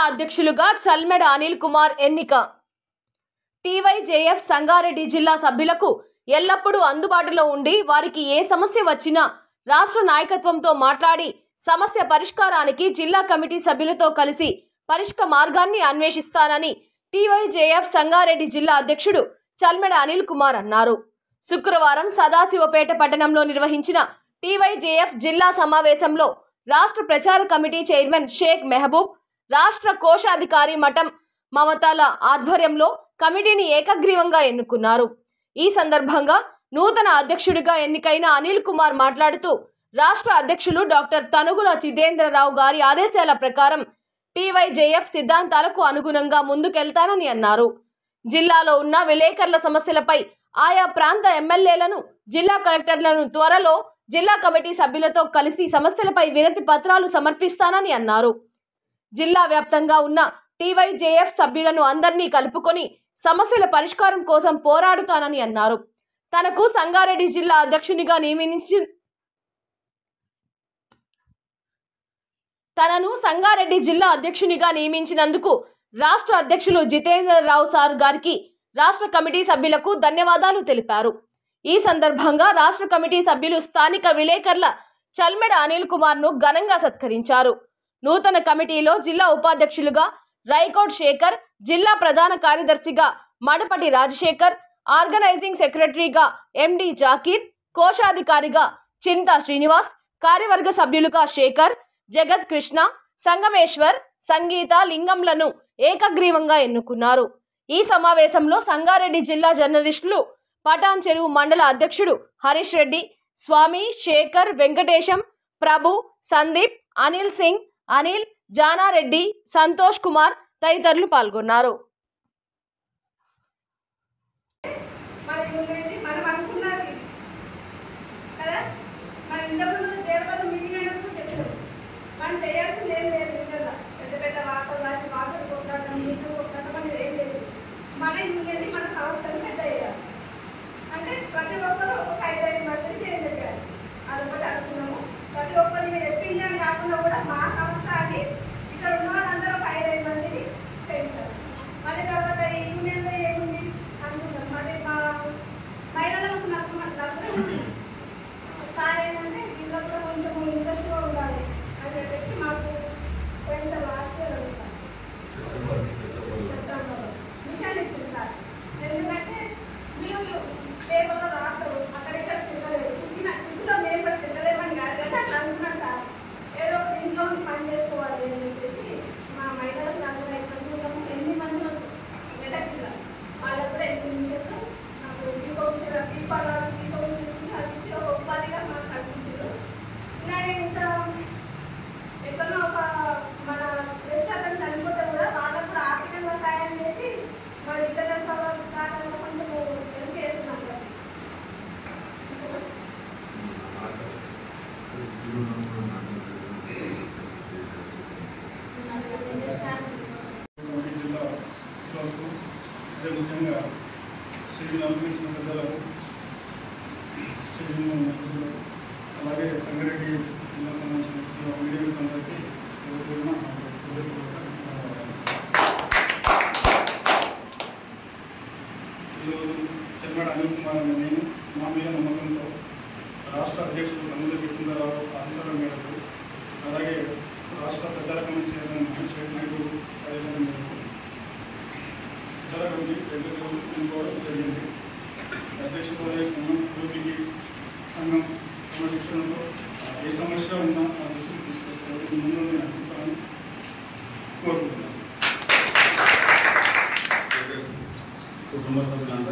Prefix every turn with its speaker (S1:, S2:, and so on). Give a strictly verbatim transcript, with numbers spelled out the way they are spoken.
S1: అధ్యక్షులుగా చల్మెడ అనిల్ కుమార్ ఎన్నిక. టీవైజేఎఫ్ సంగారెడ్డి జిల్లా సభ్యులకు ఎల్లప్పుడూ అందుబాటులో ఉండి వారికి ఏ సమస్య వచ్చినా రాష్ట్ర నాయకత్వంతో మాట్లాడి సమస్య పరిష్కారానికి జిల్లా కమిటీ సభ్యులతో కలిసి పరిష్కార మార్గాన్ని అన్వేషిస్తానని టీవైజేఎఫ్ సంగారెడ్డి జిల్లా అధ్యక్షుడు చల్మెడ అనిల్ కుమార్ అన్నారు. శుక్రవారం సదాశివపేట పట్టణంలో నిర్వహించిన టీవైజేఎఫ్ జిల్లా సమావేశంలో రాష్ట్ర ప్రచార కమిటీ చైర్మన్ షేక్ మెహబూబ్, రాష్ట్ర కోశాధికారి మఠం మమతాల ఆధ్వర్యంలో కమిటీని ఏకగ్రీవంగా ఎన్నుకున్నారు. ఈ సందర్భంగా నూతన అధ్యక్షుడిగా ఎన్నికైన అనిల్ కుమార్ మాట్లాడుతూ రాష్ట్ర అధ్యక్షులు డాక్టర్ తనుగుల చిదేంద్రరావు గారి ఆదేశాల ప్రకారం టీవైజేఎఫ్ సిద్ధాంతాలకు అనుగుణంగా ముందుకెళ్తానని అన్నారు. జిల్లాలో ఉన్న విలేకరుల సమస్యలపై ఆయా ప్రాంత ఎమ్మెల్యేలను, జిల్లా కలెక్టర్లను త్వరలో జిల్లా కమిటీ సభ్యులతో కలిసి సమస్యలపై వినతి పత్రాలు సమర్పిస్తానని అన్నారు. జిల్లా వ్యాప్తంగా ఉన్న టీవైజేఎఫ్ సభ్యులను అందరినీ కలుపుకొని సమస్యల పరిష్కారం కోసం పోరాడుతానని అన్నారు. తనకు సంగారెడ్డి జిల్లా అధ్యక్షునిగా నియమించి తనను సంగారెడ్డి జిల్లా అధ్యక్షునిగా నియమించినందుకు రాష్ట్ర అధ్యక్షులు జితేంద్రరావు సార్ గారికి, రాష్ట్ర కమిటీ సభ్యులకు ధన్యవాదాలు తెలిపారు. ఈ సందర్భంగా రాష్ట్ర కమిటీ సభ్యులు స్థానిక విలేకరుల చల్మెడ అనిల్ కుమార్ ను ఘనంగా సత్కరించారు. నూతన కమిటీలో జిల్లా ఉపాధ్యక్షులుగా రైకోడ్ శేఖర్, జిల్లా ప్రధాన కార్యదర్శిగా మడపటి రాజశేఖర్, ఆర్గనైజింగ్ సెక్రటరీగా ఎండి జాకీర్, కోశాధికారిగా చింతా శ్రీనివాస్, కార్యవర్గ సభ్యులుగా శేఖర్, జగత్ కృష్ణ, సంగమేశ్వర్, సంగీత లింగంలను ఏకగ్రీవంగా ఎన్నుకున్నారు. ఈ సమావేశంలో సంగారెడ్డి జిల్లా జర్నలిస్టులు పటాన్ చెరువు మండల అధ్యక్షుడు హరీష్ రెడ్డి, స్వామి, శేఖర్, వెంకటేశం, ప్రభు, సందీప్, అనిల్ సింగ్, అనిల్, జానారెడ్డి, సంతోష్ కుమార్ తదితరులు పాల్గొన్నారు.
S2: మనం చేయాల్సింది ఏం లేదు. నిజంగా పెద్ద పెద్ద వార్తలు రాసి వార్తలు కొట్లాడడం, నీళ్ళు కొట్లాడడం అనేది ఏం లేదు. మన ఇంటికి మన సంస్థను పెద్ద చేయాలి. అంటే ప్రతి ఒక్కరు ఒక ఐదు ఐదు మందిని చేయాలి. అదొకటి అనుకున్నాము. ప్రతి ఒక్కరు మీరు చెప్పింది అని కాకుండా కూడా మా సంస్థ అని ఇక్కడ ఉన్న వాళ్ళందరూ ఒక ఐదు ఐదు మందిని చేయించారు. మళ్ళీ తర్వాత ఈ యూనియన్లో ఏముంది అనుకున్నాం. మళ్ళీ మా మహిళలకు నాకు నలుగురు సార్ ఏంటంటే వీళ్ళలో కూడా కొంచెం ఇంట్రెస్ట్గా ఉండాలి అని చెప్పేసి మాకు పోయిన లాస్ట్ ఇయర్ అడుగుతాం సెప్టెంబర్లో మిషన్ ఇచ్చింది సార్. ఎందుకంటే మీరు పేపర్లో రాస్తారు, అక్కడిక్కడ తిరగలేదు. తిరిగిన తిరుగులో మేము కూడా తిరగలేమని కాదు కదా, అట్లా అనుకున్నాను సార్. ఏదో ఒక ఇంట్లో పని చేసుకోవాలి అని చెప్పేసి మా మహిళలకు నలుగురు ఐదు మంది ఉంటాము. ఎనిమిది మంది మెదక్కిలో వాళ్ళకు కూడా ఎనిమిది నిమిషాలు నాకు పీకో మిషన్ పీకో పీకో మిషన్ ఇచ్చింది. అది ఇచ్చి ఒక ఉపాధిగా మాకు కల్పించారు. నేను ఇంత ఎక్కడో ఒక మన రెస్టారెంట్ చనిపోతే కూడా వాళ్ళకు కూడా ఆర్థికంగా సాయం చేసి మన ఇతర సార్ కొంచెం హెల్ప్ చేస్తున్నాం కదా.
S3: అదే ముఖ్యంగా స్టేజ్ని అలంకరించిన పెద్దలకు, స్టేజ్ను అలాగే సంగారెడ్డి జిల్లా సంబంధించిన మీడియా అందరికీ ఈరోజు చల్మెడ అనిల్ కుమార్ అనే నేను మా మీద నమ్మకంతో రాష్ట్ర అధ్యక్షుడు తనుగుల చిదేంద్రరావు ఆదేశాల మేరకు, అలాగే రాష్ట్ర ప్రచార కమిటీ చైర్మన్ షేక్ మెహబూబ్ ఆదేశాల మేరకు ప్రచార కమిటీ ఎన్నికలు ఎన్నుకోవడం జరిగింది. అధ్యక్షుడు సంఘం అభివృద్ధికి సంఘం క్రమశిక్షణలో ఏ సమస్య ఉన్నా ఆ దృష్టికి తీసుకొస్తారు ముందు నేను అడుగుతాను కోరుకుంటున్నాను.
S4: కుటుంబ సభ్యులందరూ